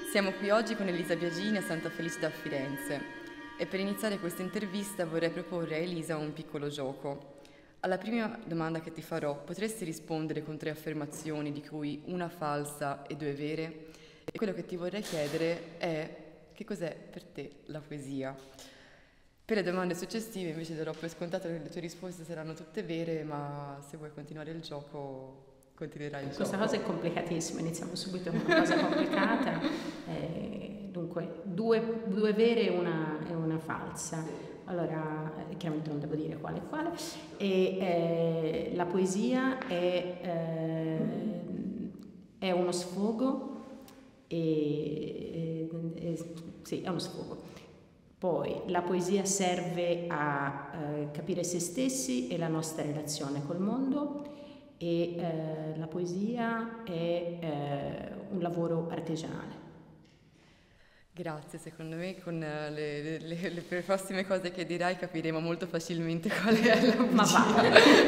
Siamo qui oggi con Elisa Biagini a Santa Felice da Firenze e per iniziare questa intervista vorrei proporre a Elisa un piccolo gioco. Alla prima domanda che ti farò potresti rispondere con 3 affermazioni, di cui una falsa e 2 vere? E quello che ti vorrei chiedere è: che cos'è per te la poesia? Per le domande successive invece darò per scontato che le tue risposte saranno tutte vere, ma se vuoi continuare il gioco continuerai il gioco. Questa cosa è complicatissima, iniziamo subito con una cosa complicata. Dunque, due vere e una falsa. Allora, chiaramente non devo dire quale è quale. La poesia è uno sfogo, sì, è uno sfogo. Poi la poesia serve a capire se stessi e la nostra relazione col mondo. E la poesia è un lavoro artigianale. Grazie, secondo me con le prossime cose che dirai capiremo molto facilmente qual è la poesia. Ma va!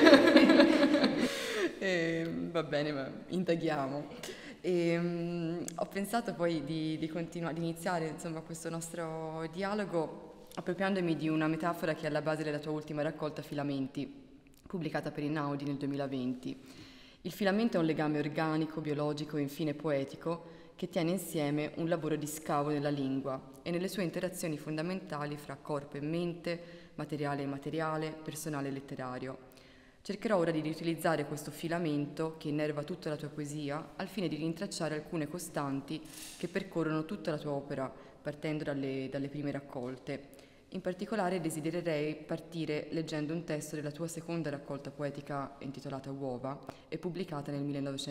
Va bene, ma indaghiamo. Ho pensato poi di continuare, di iniziare insomma questo nostro dialogo appropriandomi di una metafora che è alla base della tua ultima raccolta Filamenti, pubblicata per Einaudi nel 2020. Il filamento è un legame organico, biologico e infine poetico che tiene insieme un lavoro di scavo nella lingua e nelle sue interazioni fondamentali fra corpo e mente, materiale e immateriale, personale e letterario. Cercherò ora di riutilizzare questo filamento che innerva tutta la tua poesia al fine di rintracciare alcune costanti che percorrono tutta la tua opera, partendo dalle prime raccolte. In particolare desidererei partire leggendo un testo della tua seconda raccolta poetica intitolata Uova e pubblicata nel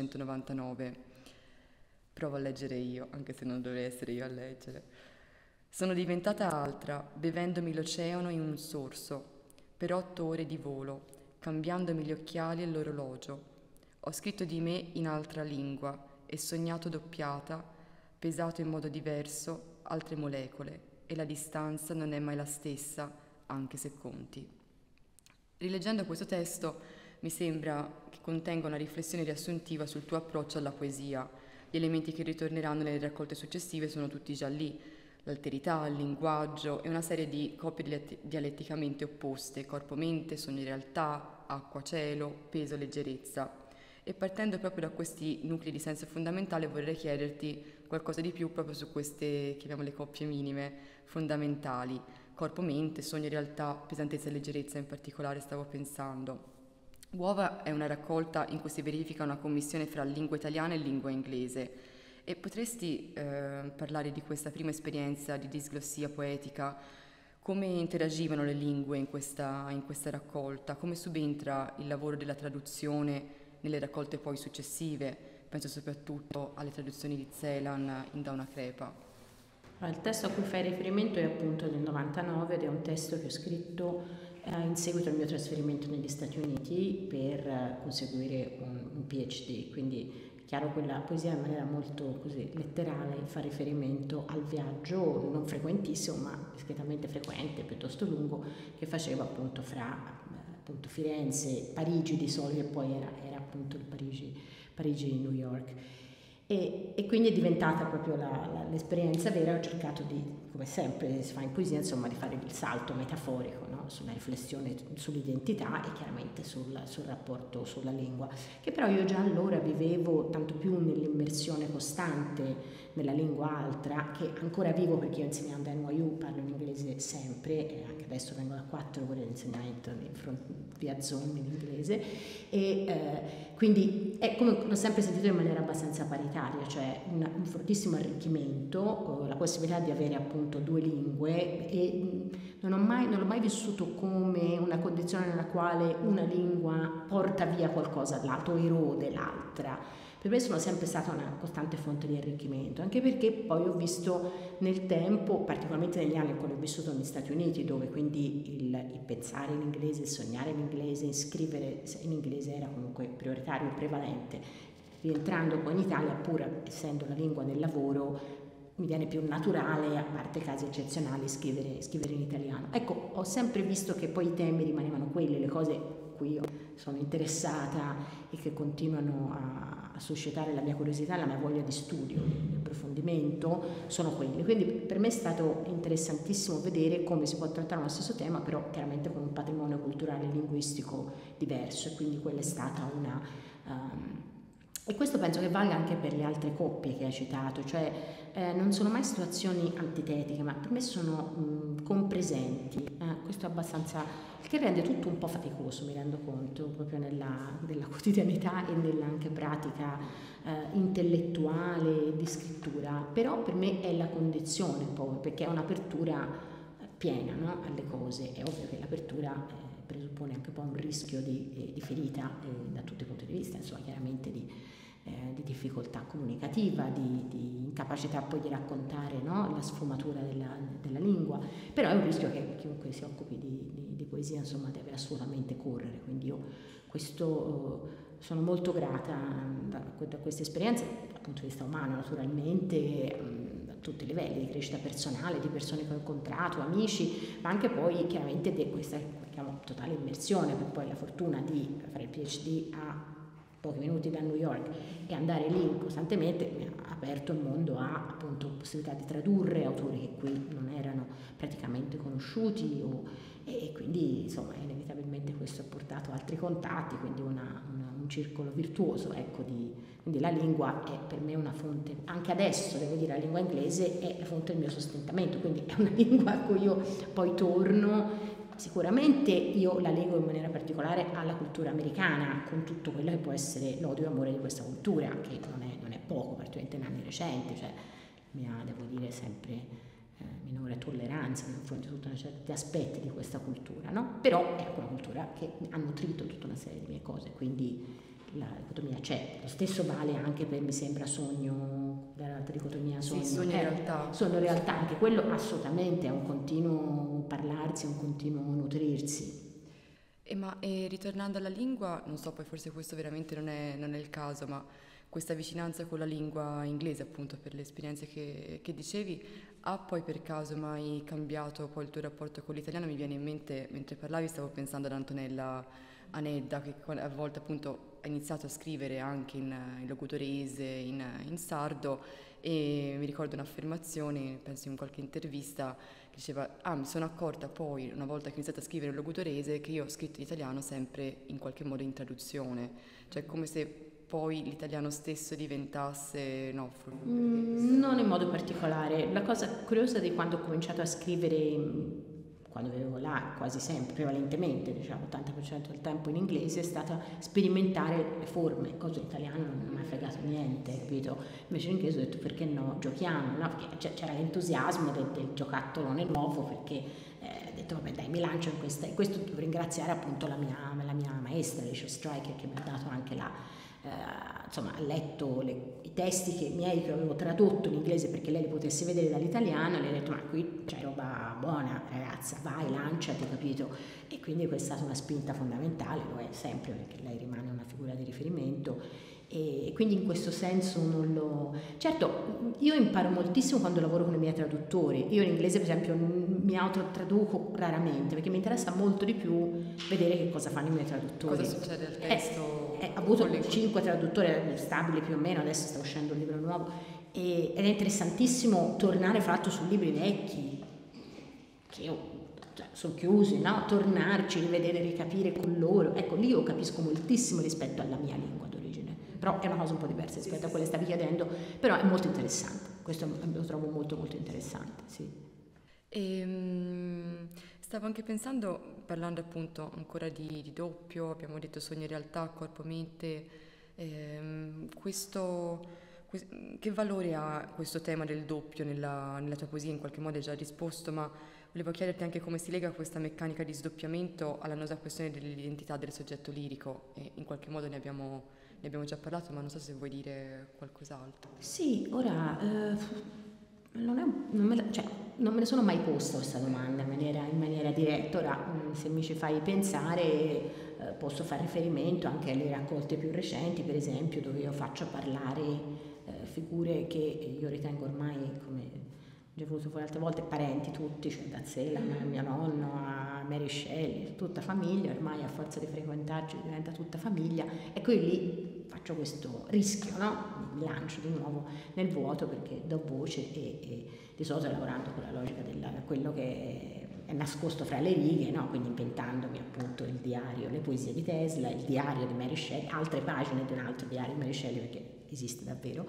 1999. Provo a leggere io, anche se non dovrei essere io a leggere. Sono diventata altra, bevendomi l'oceano in un sorso, per 8 ore di volo, cambiandomi gli occhiali e l'orologio. Ho scritto di me in altra lingua e sognato doppiata, pesato in modo diverso, altre molecole. E la distanza non è mai la stessa, anche se conti. Rileggendo questo testo mi sembra che contenga una riflessione riassuntiva sul tuo approccio alla poesia. Gli elementi che ritorneranno nelle raccolte successive sono tutti già lì: l'alterità, il linguaggio e una serie di coppie dialetticamente opposte: corpo-mente, sogno-realtà, acqua-cielo, peso-leggerezza. E partendo proprio da questi nuclei di senso fondamentale vorrei chiederti qualcosa di più proprio su queste, chiamiamole coppie minime, fondamentali: corpo-mente, sogno-realtà, pesantezza e leggerezza in particolare stavo pensando. Uova è una raccolta in cui si verifica una commissione fra lingua italiana e lingua inglese. E potresti parlare di questa prima esperienza di disglossia poetica? Come interagivano le lingue in questa raccolta? Come subentra il lavoro della traduzione nelle raccolte poi successive? Penso soprattutto alle traduzioni di Celan in Da una crepa. Il testo a cui fai riferimento è appunto del 99 ed è un testo che ho scritto in seguito al mio trasferimento negli Stati Uniti per conseguire un PhD, quindi chiaro, quella poesia in maniera molto così letterale fa riferimento al viaggio non frequentissimo ma discretamente frequente, piuttosto lungo, che facevo appunto fra appunto Firenze, Parigi di solito, e poi era appunto il Parigi-New York. E quindi è diventata proprio l'esperienza vera. Ho cercato di, come sempre si fa in poesia, insomma, di fare il salto metaforico, no? Sulla riflessione sull'identità e chiaramente sul rapporto sulla lingua, che però io già allora vivevo tanto più nell'immersione costante nella lingua altra, che ancora vivo perché io insegnando a NYU parlo in inglese sempre, e anche adesso vengo da 4 ore di insegnamento via Zoom in inglese, e quindi è come l'ho sempre sentito in maniera abbastanza paritaria, cioè un fortissimo arricchimento, la possibilità di avere appunto 2 lingue, e non l'ho mai vissuto come una condizione nella quale una lingua porta via qualcosa dall'altro, erode l'altra. Per me sono sempre stata una costante fonte di arricchimento, anche perché poi ho visto nel tempo, particolarmente negli anni in cui ho vissuto negli Stati Uniti, dove quindi il pensare in inglese, il sognare in inglese, scrivere in inglese era comunque prioritario e prevalente. Rientrando poi in Italia, pur essendo la lingua del lavoro, mi viene più naturale, a parte casi eccezionali, scrivere in italiano. Ecco, ho sempre visto che poi i temi rimanevano quelli, le cose a cui io sono interessata e che continuano a suscitare la mia curiosità, la mia voglia di studio, di approfondimento, sono quelli. Quindi per me è stato interessantissimo vedere come si può trattare uno stesso tema, però chiaramente con un patrimonio culturale e linguistico diverso, e quindi quella è stata una... e questo penso che valga anche per le altre coppie che hai citato, cioè non sono mai situazioni antitetiche, ma per me sono compresenti. Questo è abbastanza, il che rende tutto un po' faticoso, mi rendo conto, proprio nella quotidianità e nella anche pratica intellettuale di scrittura, però per me è la condizione un po', perché è un'apertura piena, no, alle cose. È ovvio che l'apertura presuppone anche un po' un rischio di ferita da tutti i punti di vista, insomma, chiaramente di difficoltà comunicativa, di incapacità poi di raccontare, no, la sfumatura della lingua, però è un rischio che chiunque si occupi di poesia, insomma, deve assolutamente correre. Quindi io questo sono molto grata da questa esperienza dal punto di vista umano, naturalmente, a tutti i livelli, di crescita personale, di persone che ho incontrato, amici, ma anche poi chiaramente di questa, diciamo, totale immersione, per poi la fortuna di fare il PhD a pochi minuti da New York e andare lì costantemente mi ha aperto il mondo a, appunto, possibilità di tradurre autori che qui non erano praticamente conosciuti, e quindi insomma inevitabilmente questo ha portato altri contatti, quindi un circolo virtuoso, ecco, quindi la lingua è per me una fonte, anche adesso devo dire, la lingua inglese è la fonte del mio sostentamento, quindi è una lingua a cui io poi torno. Sicuramente io la leggo in maniera particolare alla cultura americana, con tutto quello che può essere l'odio e amore di questa cultura, che non è poco, particolarmente in anni recenti, cioè devo dire, sempre minore tolleranza nei confronti di tutti certi aspetti di questa cultura, no? Però è una cultura che ha nutrito tutta una serie di mie cose, quindi la dicotomia c'è. Lo stesso vale anche per, mi sembra, Sogno, dall'altra dicotomia Sogno. Sì, Sogno realtà. Sogno realtà, anche quello assolutamente è un continuo parlarsi, un continuo nutrirsi. E ritornando alla lingua, non so, poi forse questo veramente non è il caso, ma questa vicinanza con la lingua inglese, appunto, per le esperienze che dicevi, ha poi per caso mai cambiato poi il tuo rapporto con l'italiano? Mi viene in mente, mentre parlavi, stavo pensando ad Antonella Anedda, che a volte appunto ha iniziato a scrivere anche in locutorese, in sardo, e mi ricordo un'affermazione, penso in qualche intervista, che diceva: mi sono accorta poi, una volta che ho iniziato a scrivere in locutorese, che io ho scritto in italiano sempre in qualche modo in traduzione, cioè come se poi l'italiano stesso diventasse, no, non in modo particolare. La cosa curiosa di quando ho cominciato a scrivere, quando vivevo là, quasi sempre, prevalentemente, diciamo 80% del tempo in inglese, è stata sperimentare le forme, cosa in italiano non mi ha mai fregato niente, capito? Invece in inglese ho detto: perché no, giochiamo, no? Perché c'era l'entusiasmo del giocattolone nuovo, perché ho detto vabbè dai, mi lancio in questa, e questo devo ringraziare appunto la mia maestra, Alicia Striker, che mi ha dato anche insomma, ha letto i testi che avevo tradotto in inglese perché lei li potesse vedere dall'italiano, e le ha detto: ma qui c'è roba buona, ragazza, vai, lanciati, capito? E quindi questa è stata una spinta fondamentale, lo è sempre, perché lei rimane una figura di riferimento, e quindi in questo senso non lo... Certo, io imparo moltissimo quando lavoro con i miei traduttori. Io in inglese, per esempio, mi autotraduco raramente, perché mi interessa molto di più vedere che cosa fanno i miei traduttori. Cosa succede al testo? Ho avuto 5 traduttori stabili più o meno, adesso sta uscendo un libro nuovo, ed è interessantissimo tornare, fra l'altro, su libri vecchi che sono chiusi, no? Tornarci, rivedere, ricapire con loro. Ecco, lì io capisco moltissimo rispetto alla mia lingua d'origine, però è una cosa un po' diversa rispetto a quella che stavi chiedendo, però è molto interessante, questo lo trovo molto molto interessante, sì. Stavo anche pensando, parlando appunto ancora di doppio, abbiamo detto sogno e realtà, corpo mente, che valore ha questo tema del doppio nella tua poesia? In qualche modo hai già risposto, ma volevo chiederti anche come si lega questa meccanica di sdoppiamento alla nosa questione dell'identità del soggetto lirico, e in qualche modo ne abbiamo già parlato, ma non so se vuoi dire qualcos'altro. Sì, ora non me ne sono mai posta questa domanda in maniera diretta. Ora, se mi ci fai pensare, posso fare riferimento anche alle raccolte più recenti, per esempio, dove io faccio parlare figure che io ritengo ormai, come ho già avuto altre volte, parenti tutti, cioè da Zela, mio nonno, a Mary Shelley, tutta famiglia, ormai a forza di frequentarci diventa tutta famiglia, e qui lì faccio questo rischio, no? Mi lancio di nuovo nel vuoto perché do voce e di solito lavorando con la logica di quello che è nascosto fra le righe, no? Quindi inventandomi appunto il diario, le poesie di Tesla, il diario di Mary Shelley, altre pagine di un altro diario di Mary Shelley, perché esiste davvero,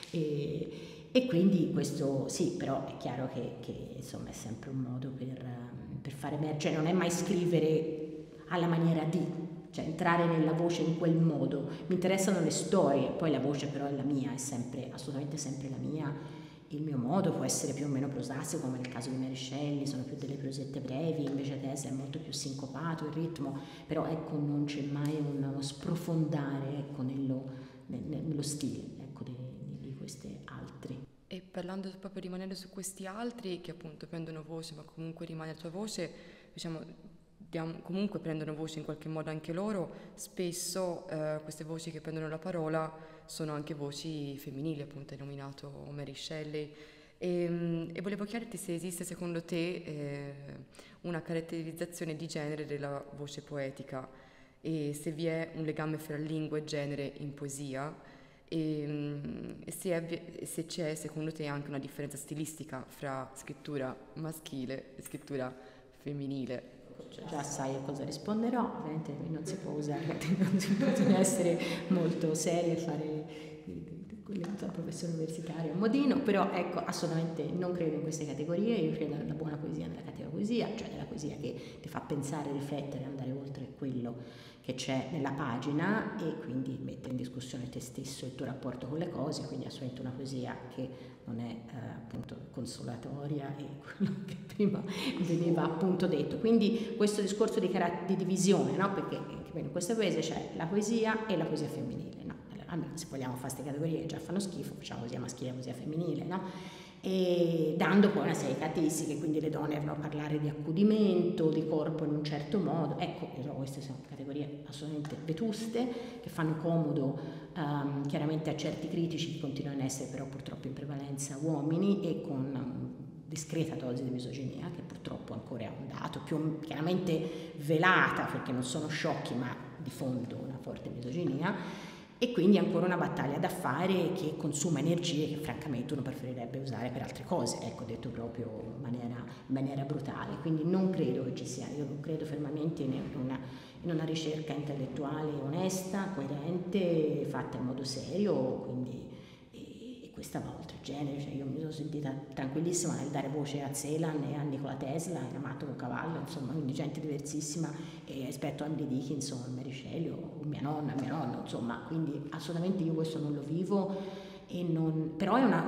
e quindi questo sì, però è chiaro che insomma è sempre un modo per fare emergere, non è mai scrivere alla maniera di, cioè entrare nella voce in quel modo. Mi interessano le storie, poi la voce però è la mia, è sempre, assolutamente sempre la mia. Il mio modo può essere più o meno prosastico, come nel caso di Mary Shelley, sono più delle prosette brevi, invece Tesla è molto più sincopato il ritmo, però ecco non c'è mai uno sprofondare, ecco, nello stile, ecco, di queste altri. E parlando proprio, rimanendo su questi altri che appunto prendono voce, ma comunque rimane la tua voce, diciamo, comunque prendono voce in qualche modo anche loro, spesso queste voci che prendono la parola sono anche voci femminili, appunto hai nominato Mary Shelley, e volevo chiederti se esiste secondo te una caratterizzazione di genere della voce poetica, e se vi è un legame fra lingua e genere in poesia, e se c'è secondo te anche una differenza stilistica fra scrittura maschile e scrittura femminile. Già sai a cosa risponderò, ovviamente non si può usare, non si può essere molto seri e fare la professione universitaria a modino, però ecco, assolutamente non credo in queste categorie, io credo nella buona poesia, nella cattiva poesia, cioè nella poesia che ti fa pensare, riflettere, andare oltre quello che c'è nella pagina e quindi mette in discussione te stesso e il tuo rapporto con le cose, quindi assolutamente una poesia che non è appunto consolatoria e quello che prima veniva appunto detto. Quindi questo discorso di divisione, no? Perché in questa poesia c'è la poesia e la poesia femminile, no? Allora, se vogliamo fare queste categorie che già fanno schifo, facciamo poesia maschile e poesia femminile, no? E dando poi una serie di caratteristiche, quindi le donne devono parlare di accudimento, di corpo in un certo modo. Ecco, io trovo queste sono categorie assolutamente vetuste, che fanno comodo chiaramente a certi critici che continuano ad essere però purtroppo in prevalenza uomini e con discreta dose di misoginia, che purtroppo ancora è un dato, più chiaramente velata, perché non sono sciocchi, ma di fondo una forte misoginia. E quindi ancora una battaglia da fare che consuma energie che francamente uno preferirebbe usare per altre cose, ecco, detto proprio in maniera brutale. Quindi non credo che ci sia, io non credo fermamente in una ricerca intellettuale onesta, coerente, fatta in modo serio, quindi e questa va oltre il genere, cioè io mi sono sentita tranquillissima nel dare voce a Celan e a Nikola Tesla, era Amato Cavallo, insomma, quindi gente diversissima rispetto a Emily Dickinson, Mary Shelley o mia nonna, mio nonno, insomma, quindi assolutamente io questo non lo vivo però è una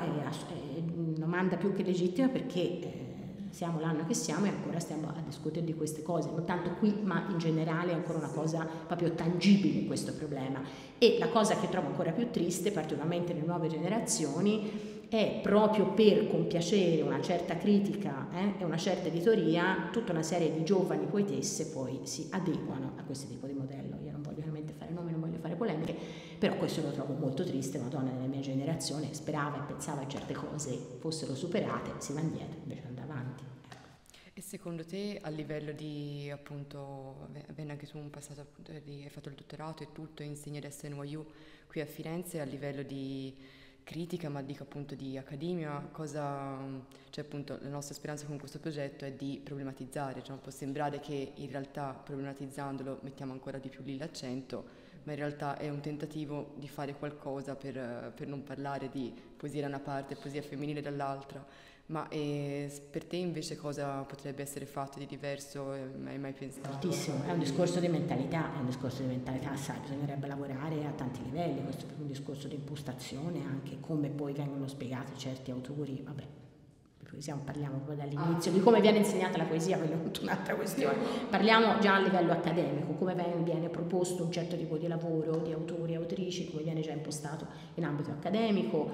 domanda più che legittima perché siamo l'anno che siamo e ancora stiamo a discutere di queste cose, non tanto qui ma in generale è ancora una cosa proprio tangibile questo problema. E la cosa che trovo ancora più triste, particolarmente nelle nuove generazioni, è proprio per compiacere una certa critica e una certa editoria, tutta una serie di giovani poetesse poi si adeguano a questo tipo di modello. Io non voglio veramente fare nomi, non voglio fare polemiche, però questo lo trovo molto triste. Una donna della mia generazione sperava e pensava che certe cose fossero superate, si va indietro, invece andava avanti. E secondo te a livello di, appunto, avendo anche tu un passato, hai fatto il dottorato e tutto, e insegni adesso a NYU qui a Firenze, a livello di critica, ma dico appunto di accademia, cioè appunto la nostra speranza con questo progetto è di problematizzare, cioè può sembrare che in realtà problematizzandolo mettiamo ancora di più lì l'accento, ma in realtà è un tentativo di fare qualcosa per non parlare di poesia da una parte e poesia femminile dall'altra. Ma per te invece cosa potrebbe essere fatto di diverso? Hai mai pensato? Moltissimo, è un discorso di mentalità, sai, bisognerebbe lavorare a tanti livelli, questo è un discorso di impostazione, anche come poi vengono spiegati certi autori, vabbè. Parliamo proprio dall'inizio di come viene insegnata la poesia, quella è un'altra questione. Parliamo già a livello accademico, come viene proposto un certo tipo di lavoro di autori e autrici, come viene già impostato in ambito accademico,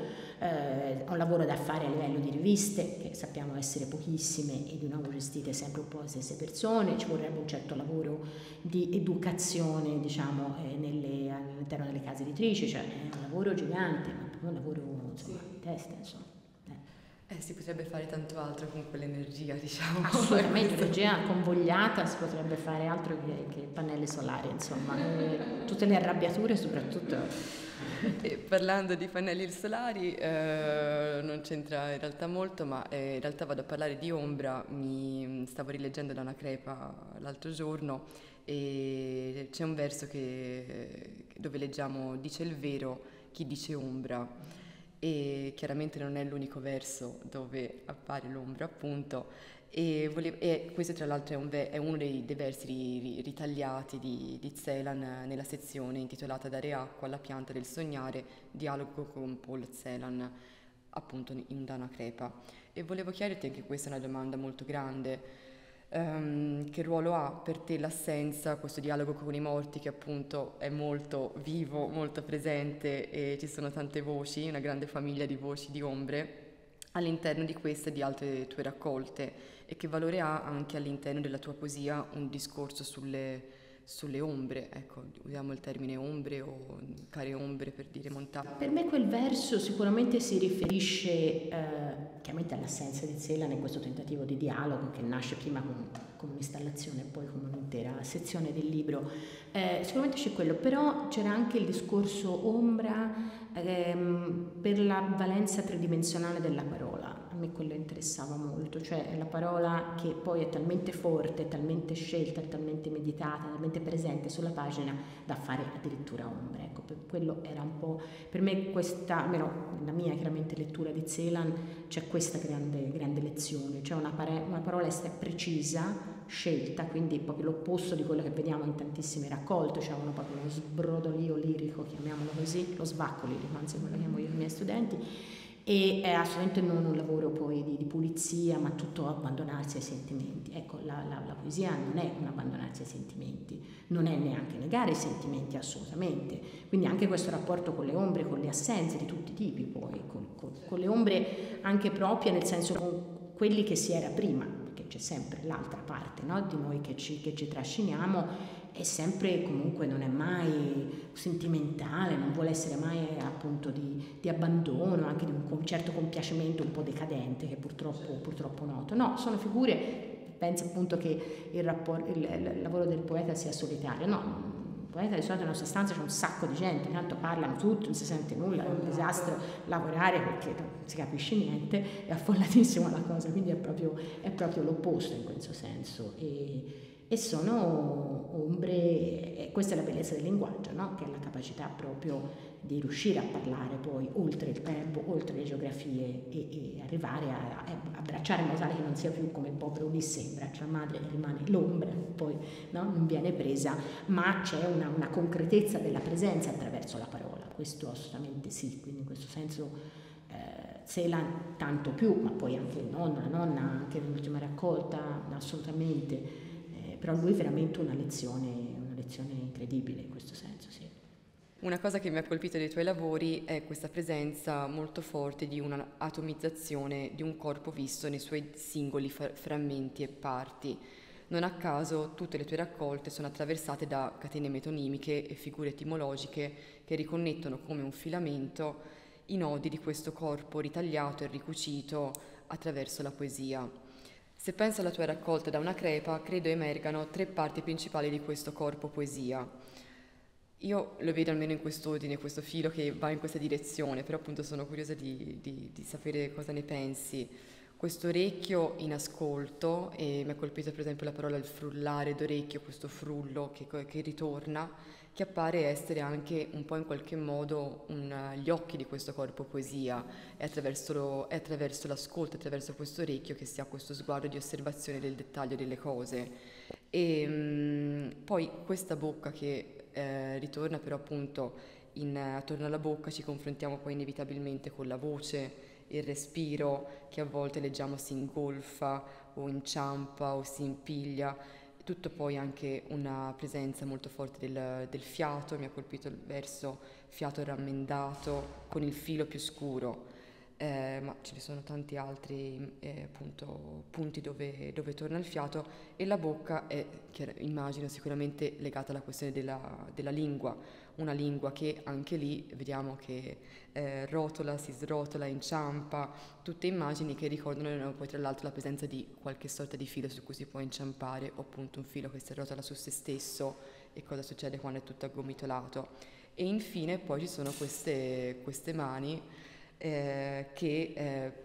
un lavoro da fare a livello di riviste, che sappiamo essere pochissime e di nuovo gestite sempre un po' le stesse persone, ci vorrebbe un certo lavoro di educazione, diciamo, all'interno delle case editrici, cioè è un lavoro gigante, ma un lavoro insomma, di testa, insomma. Si potrebbe fare tanto altro con quell'energia, diciamo. Assolutamente, energia convogliata, si potrebbe fare altro che pannelli solari, insomma, tutte le arrabbiature soprattutto. E parlando di pannelli solari, non c'entra in realtà molto, ma in realtà vado a parlare di ombra. Mi stavo rileggendo l'Anacrepa l'altro giorno e c'è un verso dove leggiamo: dice il vero chi dice ombra. E chiaramente non è l'unico verso dove appare l'ombra, appunto. E questo tra l'altro è uno dei versi ritagliati di Celan nella sezione intitolata Dare acqua alla pianta del sognare, dialogo con Paul Celan, appunto in Dana Crepa. E volevo chiederti, anche questa è una domanda molto grande, che ruolo ha per te l'assenza, questo dialogo con i morti che appunto è molto vivo, molto presente e ci sono tante voci, una grande famiglia di voci, di ombre all'interno di queste e di altre tue raccolte, e che valore ha anche all'interno della tua poesia un discorso sulle ombre, ecco, usiamo il termine ombre o care ombre per dire montagne. Per me quel verso sicuramente si riferisce chiaramente all'assenza di Celan in questo tentativo di dialogo che nasce prima con un'installazione e poi come un'intera sezione del libro. Sicuramente c'è quello, però c'era anche il discorso ombra per la valenza tridimensionale della parola. A me quello interessava molto, cioè è la parola che poi è talmente forte, talmente scelta, talmente meditata, talmente presente sulla pagina da fare addirittura ombre. Ecco, per quello era un po', per me questa, almeno nella mia chiaramente lettura di Celan, c'è questa grande lezione, cioè una parola precisa, scelta, quindi proprio l'opposto di quello che vediamo in tantissime raccolte, cioè proprio uno sbrodolio lirico, chiamiamolo così, lo svacco lirico, anzi quello chiamo io ai miei studenti, e è assolutamente non un lavoro poi di pulizia, ma tutto abbandonarsi ai sentimenti. Ecco, la poesia non è un abbandonarsi ai sentimenti, non è neanche negare i sentimenti, assolutamente. Quindi anche questo rapporto con le ombre, con le assenze di tutti i tipi poi, con le ombre anche proprie, nel senso con quelli che si era prima, perché c'è sempre l'altra parte, no, di noi che ci trasciniamo, è sempre, comunque non è mai sentimentale, non vuole essere mai appunto di abbandono, anche di un certo compiacimento un po' decadente che purtroppo noto. No, sono figure, penso appunto che il lavoro del poeta sia solitario, no. Il poeta di solito nella nostra stanza c'è un sacco di gente, intanto parlano tutti, non si sente nulla, è un disastro lavorare perché non si capisce niente, è affollatissima la cosa, quindi è proprio l'opposto in questo senso. E sono ombre, e questa è la bellezza del linguaggio, no? Che è la capacità proprio di riuscire a parlare poi oltre il tempo, oltre le geografie e arrivare a abbracciare in modo tale che non sia più come il povero Ulisse, abbraccia la madre e rimane l'ombra, poi no? Non viene presa, ma c'è una concretezza della presenza attraverso la parola, questo assolutamente sì, quindi in questo senso Celan tanto più, ma poi anche il nonno, la nonna, anche nell'ultima raccolta, assolutamente. Però lui è veramente una lezione incredibile in questo senso, sì. Una cosa che mi ha colpito dei tuoi lavori è questa presenza molto forte di un'atomizzazione di un corpo visto nei suoi singoli frammenti e parti. Non a caso tutte le tue raccolte sono attraversate da catene metonimiche e figure etimologiche che riconnettono come un filamento i nodi di questo corpo ritagliato e ricucito attraverso la poesia. Se penso alla tua raccolta da una crepa, credo emergano 3 parti principali di questo corpo poesia. Io lo vedo almeno in quest'ordine, questo filo che va in questa direzione, però appunto sono curiosa di sapere cosa ne pensi. Questo orecchio in ascolto, e mi ha colpito per esempio la parola il frullare d'orecchio, questo frullo che ritorna, che appare essere anche un po' in qualche modo gli occhi di questo corpo poesia, è attraverso l'ascolto, attraverso questo orecchio che si ha questo sguardo di osservazione del dettaglio delle cose. E poi questa bocca che ritorna però appunto attorno alla bocca ci confrontiamo poi inevitabilmente con la voce, il respiro che a volte leggiamo si ingolfa o inciampa o si impiglia, tutto poi anche una presenza molto forte del fiato, mi ha colpito il verso fiato rammendato con il filo più scuro. ma ce ne sono tanti altri appunto punti dove torna il fiato, e la bocca è, immagino, sicuramente legata alla questione della lingua, una lingua che anche lì vediamo che rotola, si srotola, inciampa, tutte immagini che ricordano poi tra l'altro la presenza di qualche sorta di filo su cui si può inciampare, o appunto un filo che si arrotola su se stesso, e cosa succede quando è tutto aggomitolato. E infine poi ci sono queste mani che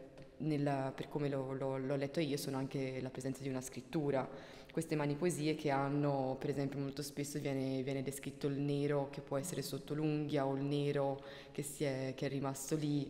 per come l'ho letto io sono anche la presenza di una scrittura. Queste mani poesie che hanno, per esempio, molto spesso viene descritto il nero che può essere sotto l'unghia, o il nero che è rimasto lì.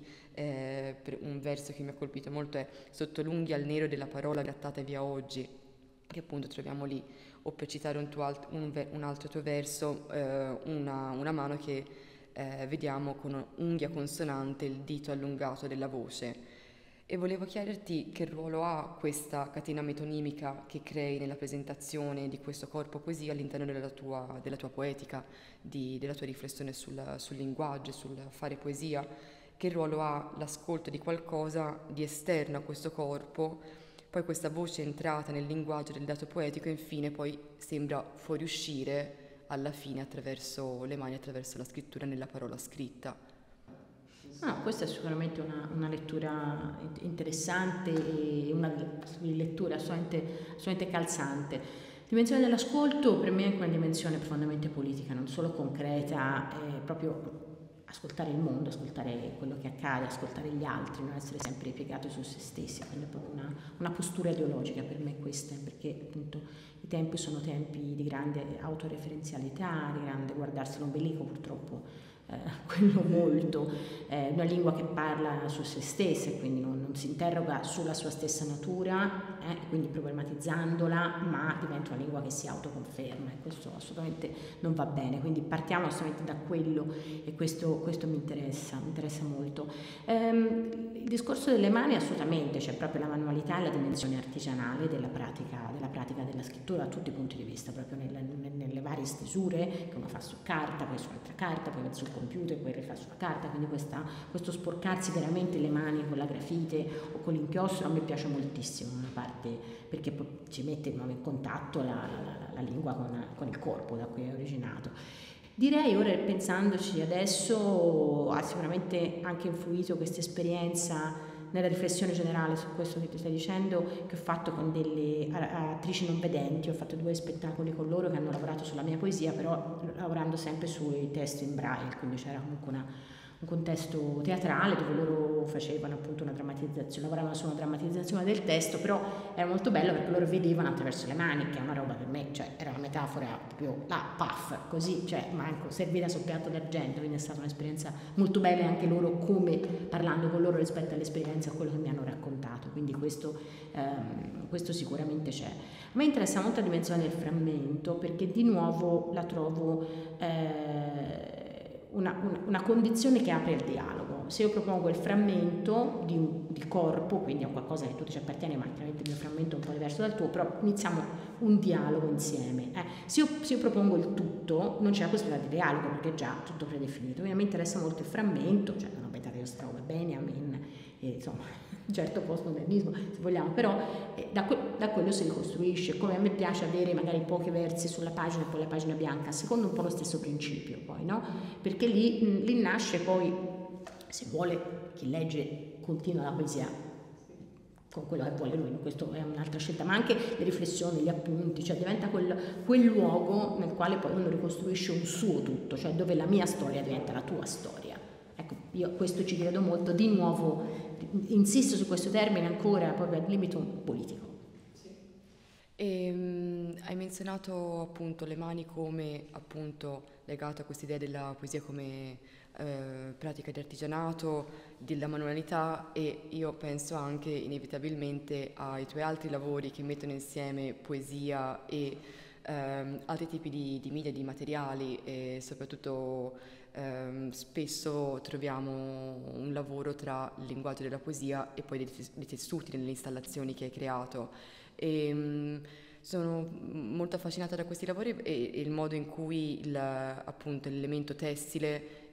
Un verso che mi ha colpito molto è: sotto l'unghia il nero della parola grattata via oggi, che appunto troviamo lì. O, per citare un altro tuo verso, una mano che vediamo con unghia consonante il dito allungato della voce. E volevo chiederti che ruolo ha questa catena metonimica che crei nella presentazione di questo corpo poesia all'interno della tua poetica, della tua riflessione sul linguaggio, sul fare poesia. Che ruolo ha l'ascolto di qualcosa di esterno a questo corpo, poi questa voce entrata nel linguaggio del dato poetico, e infine poi sembra fuoriuscire alla fine attraverso le mani, attraverso la scrittura nella parola scritta. No, questa è sicuramente una lettura interessante e una lettura assolutamente calzante. La dimensione dell'ascolto per me è anche una dimensione profondamente politica, non solo concreta, proprio ascoltare il mondo, ascoltare quello che accade, ascoltare gli altri, non essere sempre piegato su se stessi, quindi è proprio una postura ideologica per me questa, perché appunto i tempi sono tempi di grande autoreferenzialità, di grande guardarsi l'ombelico purtroppo. Quello molto, una lingua che parla su se stessa e quindi non si interroga sulla sua stessa natura, quindi problematizzandola, ma diventa una lingua che si autoconferma, e questo assolutamente non va bene, quindi partiamo assolutamente da quello, e questo mi interessa molto. Il discorso delle mani assolutamente, c'è proprio la manualità e la dimensione artigianale della pratica della scrittura a tutti i punti di vista, proprio nelle varie stesure che uno fa su carta, poi su altra carta, poi sul computer, poi rifà sulla carta, quindi questo sporcarsi veramente le mani con la grafite o con l'inchiostro a me piace moltissimo, una parte, perché ci mette di nuovo in contatto la lingua con il corpo da cui è originato. Direi, ora pensandoci adesso, ha sicuramente anche influito questa esperienza nella riflessione generale su questo che ti stai dicendo, che ho fatto con delle attrici non vedenti. Ho fatto 2 spettacoli con loro che hanno lavorato sulla mia poesia, però lavorando sempre sui testi in braille, quindi c'era comunque un contesto teatrale dove loro facevano appunto una drammatizzazione, lavoravano su una drammatizzazione del testo, però era molto bello perché loro vedevano attraverso le mani, che è una roba per me, cioè era una metafora proprio puff, così, cioè manco servita sul piatto d'argento, quindi è stata un'esperienza molto bella, e anche loro come parlando con loro rispetto all'esperienza, a quello che mi hanno raccontato, quindi questo sicuramente c'è. A me interessa molto la dimensione del frammento, perché di nuovo la trovo una condizione che apre il dialogo. Se io propongo il frammento di corpo, quindi è qualcosa che tu ci appartiene, ma chiaramente il mio frammento è un po' diverso dal tuo, però iniziamo un dialogo insieme. Se io propongo il tutto, non c'è la possibilità di dialogo, perché è già tutto predefinito. Quindi a me interessa molto il frammento, cioè una beta che io trovo Benjamin, insomma, un certo postmodernismo se vogliamo, però da quello si ricostruisce, come a me piace avere magari pochi versi sulla pagina e poi la pagina bianca, secondo un po' lo stesso principio poi, no? Perché lì nasce poi, se vuole chi legge continua la poesia con quello che vuole lui, questo è un'altra scelta, ma anche le riflessioni, gli appunti, cioè diventa quel luogo nel quale poi uno ricostruisce un suo tutto, cioè dove la mia storia diventa la tua storia. Ecco, io questo ci credo molto, di nuovo insisto su questo termine ancora, proprio al limite politico. Sì. Hai menzionato appunto le mani come appunto legato a questa idea della poesia come pratica di artigianato, della manualità, e io penso anche inevitabilmente ai tuoi altri lavori che mettono insieme poesia e altri tipi di media, di materiali, e soprattutto spesso troviamo un lavoro tra il linguaggio della poesia e poi dei tessuti nelle installazioni che hai creato. Sono molto affascinata da questi lavori e il modo in cui appunto l'elemento tessile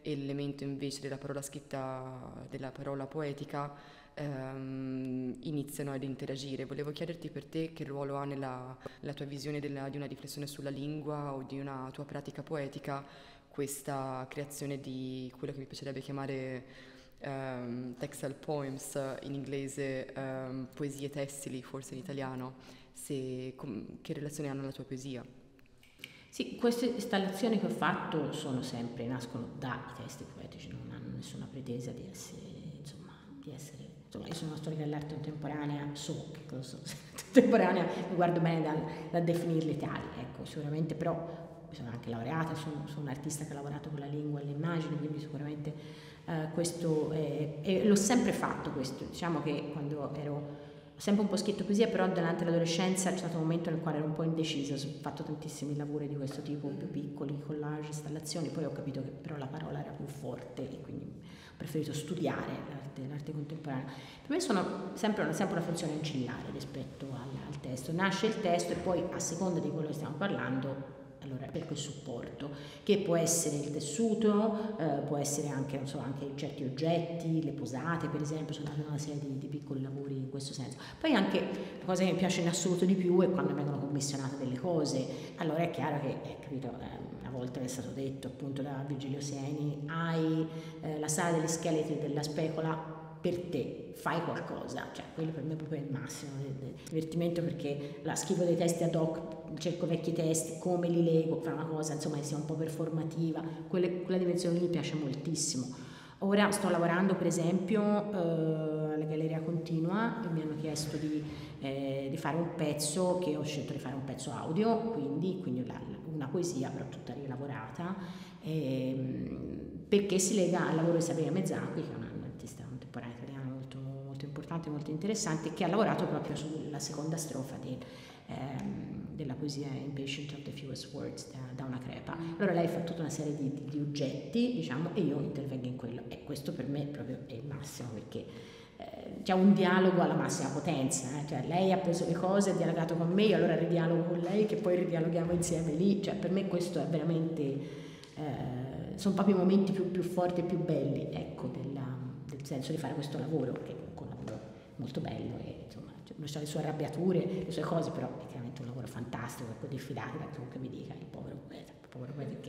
e l'elemento invece della parola scritta, della parola poetica, iniziano ad interagire. Volevo chiederti per te che ruolo ha nella tua visione di una riflessione sulla lingua o di una tua pratica poetica questa creazione di quello che mi piacerebbe chiamare textile poems in inglese, poesie tessili forse in italiano, che relazione hanno alla tua poesia? Sì, queste installazioni che ho fatto nascono dai testi poetici, non hanno nessuna pretesa di essere, insomma, io sono una storica dell'arte contemporanea, so che cosa sono contemporanea, mi guardo bene dal definirli tali, ecco, sicuramente, però mi sono anche laureata, sono un artista che ha lavorato con la lingua e le immagini, quindi sicuramente questo, e l'ho sempre fatto questo, diciamo che quando ho sempre un po' scritto poesia, però durante l'adolescenza c'è stato un momento nel quale ero un po' indecisa, ho fatto tantissimi lavori di questo tipo, più piccoli, collage, installazioni, poi ho capito che però la parola era più forte e quindi ho preferito studiare l'arte contemporanea. Per me sono sempre una funzione ancillare rispetto al testo, nasce il testo e poi a seconda di quello che stiamo parlando, allora per quel supporto, che può essere il tessuto, può essere anche, non so, anche certi oggetti, le posate per esempio, sono anche una serie di piccoli lavori in questo senso. Poi anche la cosa che mi piace in assoluto di più è quando vengono commissionate delle cose, allora è chiaro che, capito, una volta è stato detto appunto da Virgilio Sieni, hai la sala degli scheletri della specola, per te, fai qualcosa, cioè quello per me è proprio il massimo del divertimento, perché scrivo dei testi ad hoc, cerco vecchi testi, come li leggo, fare una cosa insomma che sia un po' performativa, quella dimensione lì mi piace moltissimo. Ora sto lavorando per esempio alla Galleria Continua e mi hanno chiesto di fare un pezzo, che ho scelto di fare un pezzo audio, quindi una poesia però tutta rielaborata, perché si lega al lavoro di Sabrina Mezzacqui, che è un'artista contemporanea italiana molto, molto importante, molto interessante, che ha lavorato proprio sulla seconda strofa della poesia Impatient of the Fewest Words da una crepa. Allora lei fa tutta una serie di oggetti, diciamo, e io intervengo in quello, e questo per me proprio è il massimo, perché c'è un dialogo alla massima potenza, cioè lei ha preso le cose, ha dialogato con me, io allora ridialogo con lei, che poi ridialoghiamo insieme lì, cioè per me questo è veramente sono proprio i momenti più forti e più belli, ecco, del senso di fare questo lavoro, che è un lavoro molto bello, e insomma non so le sue arrabbiature, le sue cose, però è chiaramente un lavoro fantastico, ecco, diffidate da chiunque mi dica il povero poeta che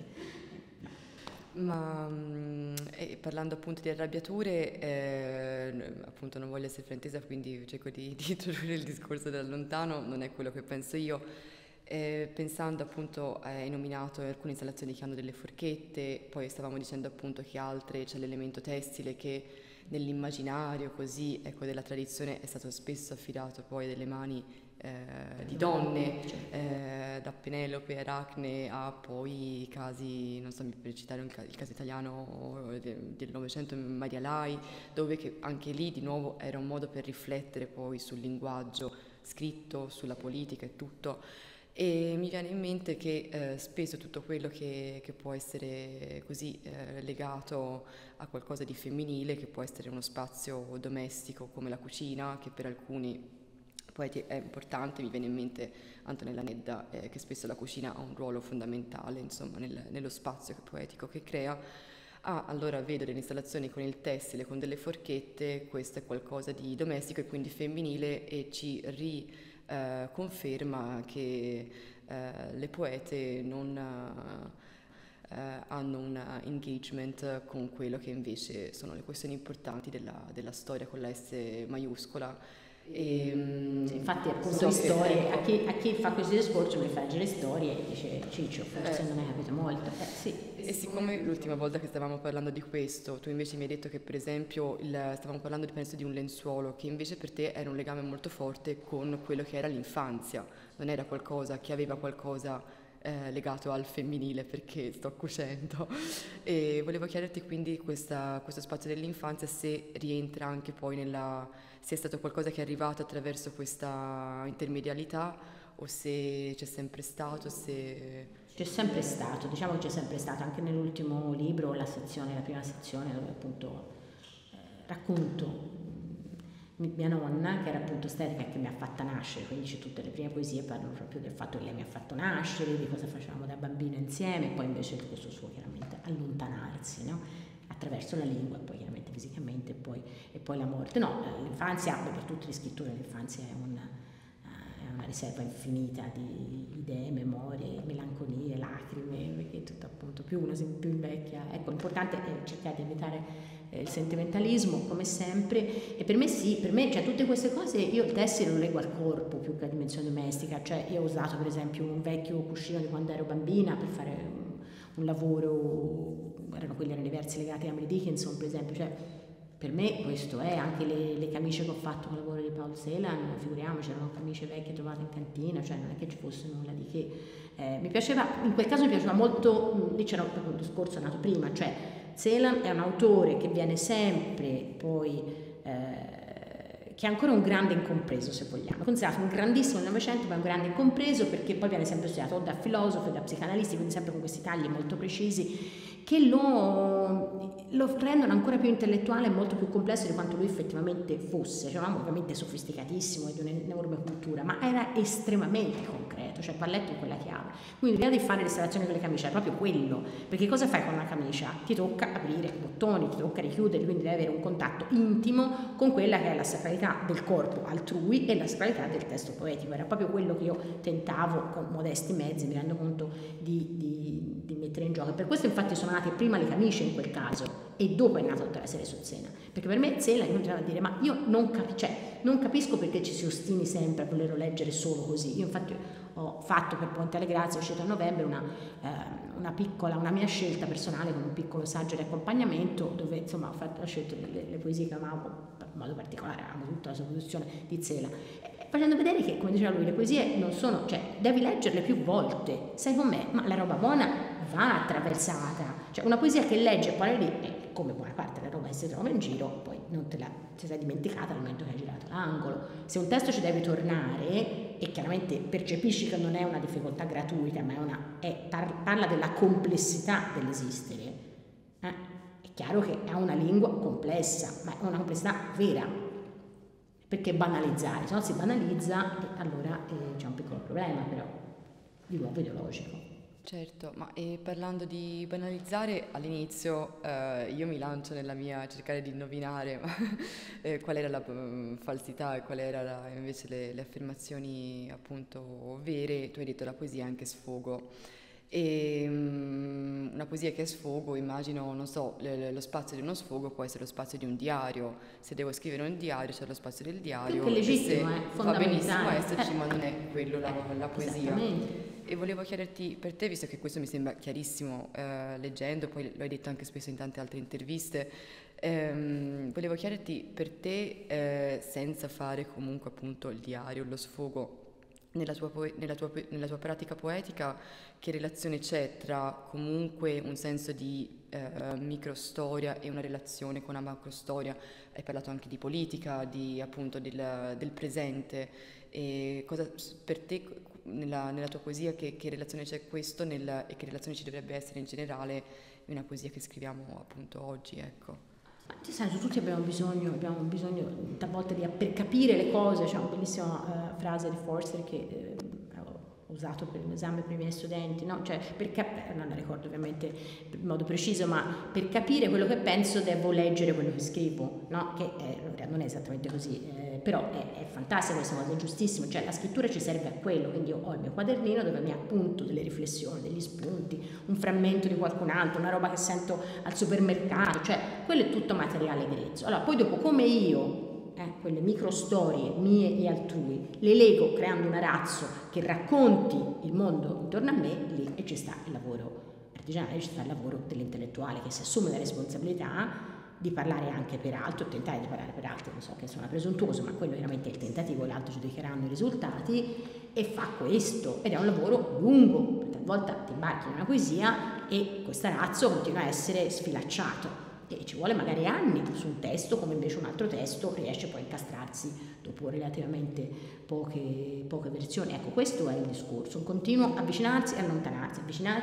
Ma parlando appunto di arrabbiature, appunto non voglio essere fraintesa, quindi cerco di introdurre il discorso da lontano, non è quello che penso io. Pensando appunto, hai nominato alcune installazioni che hanno delle forchette, poi stavamo dicendo appunto che altre c'è l'elemento tessile che nell'immaginario così, ecco, della tradizione è stato spesso affidato poi delle mani di donne, da Penelope, Aracne a poi i casi, non so, per citare il caso italiano del Novecento, Maria Lai, dove che anche lì di nuovo era un modo per riflettere poi sul linguaggio scritto, sulla politica e tutto. E mi viene in mente che spesso tutto quello che può essere così legato a qualcosa di femminile, che può essere uno spazio domestico come la cucina, che per alcuni poeti è importante, mi viene in mente Antonella Nedda, che spesso la cucina ha un ruolo fondamentale, insomma, nello spazio poetico che crea. Allora vedo delle installazioni con il tessile, con delle forchette, questo è qualcosa di domestico e quindi femminile, e ci conferma che le poete non hanno un engagement con quello che invece sono le questioni importanti della storia con la S maiuscola. Infatti appunto le storie, a chi fa questi discorsi mi legge le storie e dice Ciccio forse non hai capito molto, sì. E siccome l'ultima volta che stavamo parlando di questo, tu invece mi hai detto che per esempio stavamo parlando penso di un lenzuolo, che invece per te era un legame molto forte con quello che era l'infanzia, non era qualcosa che aveva qualcosa legato al femminile, perché sto cucendo. E volevo chiederti quindi questo spazio dell'infanzia, se rientra anche poi se è stato qualcosa che è arrivato attraverso questa intermedialità o se c'è sempre stato, se... C'è sempre stato, diciamo che c'è sempre stato, anche nell'ultimo libro, la prima sezione dove appunto racconto mia nonna, che era appunto estetica e che mi ha fatta nascere, quindi tutte le prime poesie parlano proprio del fatto che lei mi ha fatto nascere, di cosa facevamo da bambino insieme, e poi invece questo suo chiaramente allontanarsi, no? Attraverso la lingua, poi chiaramente fisicamente, e poi la morte. No, l'infanzia, per tutti gli scrittori l'infanzia è una riserva infinita di idee, memorie, melancolie, lacrime, perché tutto appunto più uno più invecchia. Ecco, l'importante è cercare di evitare il sentimentalismo, come sempre, e per me sì, cioè tutte queste cose, io il tessile lo leggo al corpo più che a dimensione domestica, cioè io ho usato per esempio un vecchio cuscino di quando ero bambina per fare un lavoro, erano i versi legati a Emily Dickinson per esempio, cioè per me questo è anche le camicie che ho fatto con il lavoro di Paul Celan, figuriamoci, erano camicie vecchie trovate in cantina, cioè non è che ci fosse nulla di che. Mi piaceva, in quel caso mi piaceva molto, lì c'era proprio un discorso nato prima, cioè Celan è un autore che viene sempre poi, che è ancora un grande incompreso se vogliamo, è considerato un grandissimo nel Novecento ma un grande incompreso perché poi viene sempre studiato o da filosofi o da psicanalisti, quindi sempre con questi tagli molto precisi che lo rendono ancora più intellettuale e molto più complesso di quanto lui effettivamente fosse, cioè ovviamente sofisticatissimo e di un'enorme cultura, ma era estremamente concreto, cioè palletto in quella chiave. Quindi l'idea di fare l'installazione con le camicie è proprio quello, perché cosa fai con una camicia? Ti tocca aprire i bottoni, ti tocca richiuderli, quindi devi avere un contatto intimo con quella che è la sacralità del corpo altrui e la sacralità del testo poetico. Era proprio quello che io tentavo con modesti mezzi, mi rendo conto di mettere in gioco. Per questo infatti sono nate prima le camicie in quel caso e dopo è nata tutta la serie su Zena, perché per me Zena continuava a dire ma io non capisco perché ci si ostini sempre a volerlo leggere solo così. Io infatti ho fatto per Ponte alle Grazie, è uscito a novembre, una mia scelta personale con un piccolo saggio di accompagnamento dove insomma ho scelto le poesie che amavo, in modo particolare amo tutta la sua produzione di Zena, facendo vedere che, come diceva lui, le poesie non sono, cioè devi leggerle più volte, sai com'è, ma la roba buona va attraversata, cioè una poesia che legge e poi lì, come buona parte della roba che si trova in giro, poi non te sei dimenticata al momento che hai girato l'angolo. Se un testo ci devi tornare, e chiaramente percepisci che non è una difficoltà gratuita, ma parla della complessità dell'esistere, è chiaro che è una lingua complessa, ma è una complessità vera, perché banalizzare, se no si banalizza e allora c'è un piccolo problema però di nuovo ideologico. Certo, ma parlando di banalizzare, all'inizio io mi lancio nella mia cercare di indovinare qual era la falsità e qual era invece le affermazioni appunto vere. Tu hai detto la poesia è anche sfogo. E una poesia che è sfogo, immagino, non so, lo spazio di uno sfogo può essere lo spazio di un diario. Se devo scrivere un diario c'è lo spazio del diario. Che legittimo, fa benissimo esserci, ma non è quello la poesia. E volevo chiederti, per te, visto che questo mi sembra chiarissimo leggendo, poi lo hai detto anche spesso in tante altre interviste, volevo chiederti per te, senza fare comunque appunto il diario, lo sfogo, nella tua pratica poetica, che relazione c'è tra comunque un senso di microstoria e una relazione con una macrostoria? Hai parlato anche di politica, appunto del presente, e cosa per te nella tua poesia che relazione c'è questo e che relazione ci dovrebbe essere in generale in una poesia che scriviamo appunto oggi, ecco? Nel senso, tutti abbiamo bisogno talvolta per capire le cose. C'è una bellissima frase di Forster che ho usato per l'esame per i miei studenti, no? Cioè, non la ricordo ovviamente in modo preciso, ma per capire quello che penso devo leggere quello che scrivo, no? Che non è esattamente così, però è fantastica questa cosa, è giustissimo, cioè la scrittura ci serve a quello, quindi io ho il mio quadernino dove mi appunto delle riflessioni, degli spunti, un frammento di qualcun altro, una roba che sento al supermercato, cioè quello è tutto materiale grezzo. Allora poi dopo come io quelle microstorie mie e altrui le leggo creando un arazzo che racconti il mondo intorno a me, lì e ci sta il lavoro artigianale, ci sta il lavoro dell'intellettuale che si assume la responsabilità di parlare anche per altro, tentare di parlare per altri, non so che sono presuntuoso, ma quello veramente è il tentativo, l'altro giudicheranno i risultati, e fa questo, ed è un lavoro lungo, talvolta ti imbarchi in una poesia e questo arazzo continua a essere sfilacciato e ci vuole magari anni su un testo, come invece un altro testo riesce poi a incastrarsi dopo relativamente poche versioni. Ecco, questo è il discorso, un continuo avvicinarsi e allontanarsi,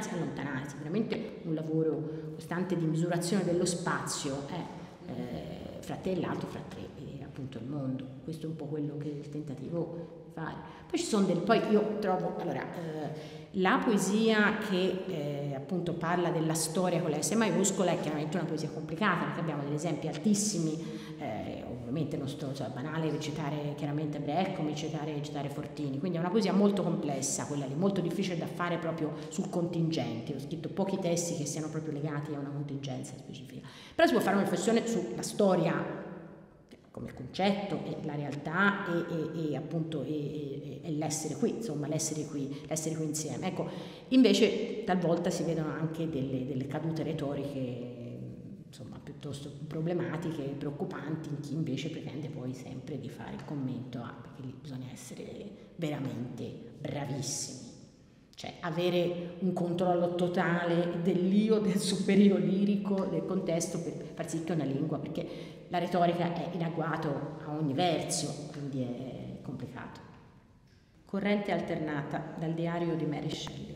veramente un lavoro costante di misurazione dello spazio fra te e l'altro, fra te e appunto tutto il mondo. Questo è un po' quello che il tentativo di fare. Poi ci sono poi io trovo, allora, la poesia che appunto parla della storia con la S maiuscola è chiaramente una poesia complicata, perché abbiamo degli esempi altissimi, ovviamente non sto, cioè, banale citare chiaramente Brecht come citare Fortini, quindi è una poesia molto complessa, quella lì, molto difficile da fare proprio sul contingente. Ho scritto pochi testi che siano proprio legati a una contingenza specifica, però si può fare una riflessione sulla storia come concetto e la realtà e appunto l'essere qui, insomma l'essere qui insieme. Ecco, invece talvolta si vedono anche delle cadute retoriche, insomma, piuttosto problematiche, preoccupanti, in chi invece pretende poi sempre di fare il commento, perché lì bisogna essere veramente bravissimi, cioè avere un controllo totale dell'io, del superio lirico, del contesto, per far sì che una lingua, perché la retorica è in agguato a ogni verso, quindi è complicato. Corrente alternata dal diario di Mary Shelley.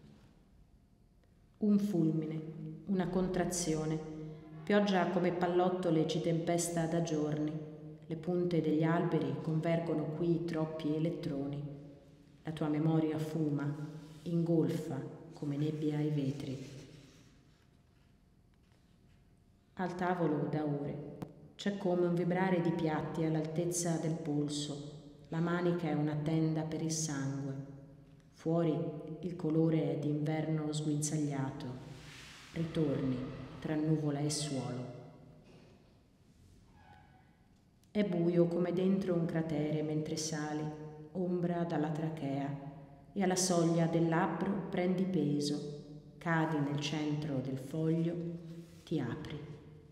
Un fulmine, una contrazione, pioggia come pallottole ci tempesta da giorni, le punte degli alberi convergono qui troppi elettroni, la tua memoria fuma, ingolfa come nebbia i vetri. Al tavolo da ore c'è come un vibrare di piatti all'altezza del polso, la manica è una tenda per il sangue, fuori il colore è d'inverno sguinzagliato, ritorni tra nuvola e suolo. È buio come dentro un cratere mentre sali, ombra dalla trachea, e alla soglia del labbro prendi peso, cadi nel centro del foglio, ti apri.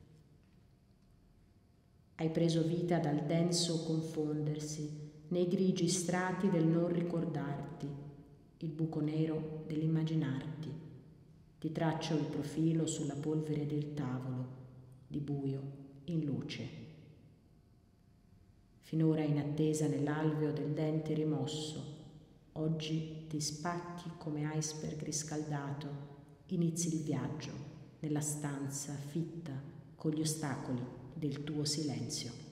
Hai preso vita dal denso confondersi nei grigi strati del non ricordarti, il buco nero dell'immaginarti. Ti traccio il profilo sulla polvere del tavolo, di buio in luce. Finora in attesa nell'alveo del dente rimosso, oggi ti spacchi come iceberg riscaldato, inizi il viaggio nella stanza fitta con gli ostacoli del tuo silenzio.